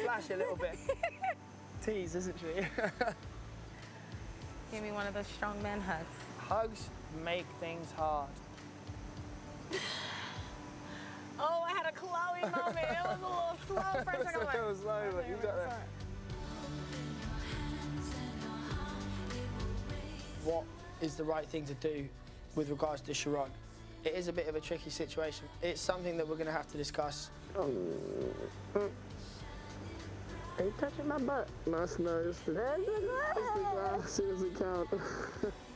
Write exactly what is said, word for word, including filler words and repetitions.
flash a little bit. Tease, isn't she? Give me one of those strong man hugs. Hugs make things hard. Oh, I had a Chloe moment. It was a little slow for a second. It was slow, but you got that. What is the right thing to do with regards to Sharon? It is a bit of a tricky situation. It's something that we're going to have to discuss. Oh. Are you touching my butt? No, it's not. It's the, it's the ground as soon as it counts.